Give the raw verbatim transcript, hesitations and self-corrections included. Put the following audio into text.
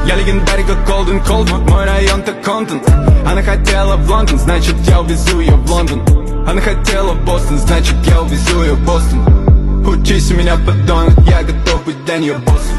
Я легендарик, как Колден Колд, мой район так контент. Она хотела в Лондон, значит я увезу ее в Лондон. Она хотела в Бостон, значит я увезу ее в Бостон. Учись у меня, подонок, я готов быть для нее боссом.